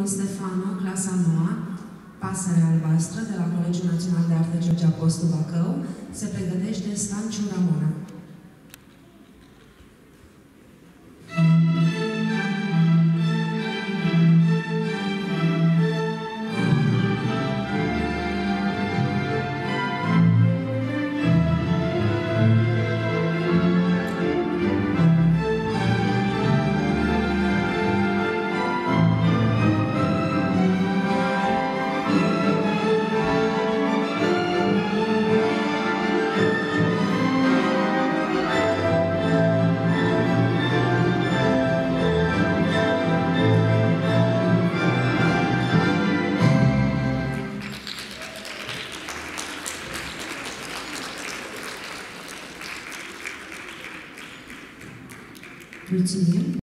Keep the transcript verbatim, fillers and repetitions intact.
Ion Stefano, clasa nouă, Pasărea albastră, de la Colegiul Național de Artă George Apostu Bacău, se pregătește Stanciu Ramona. Mulțumim!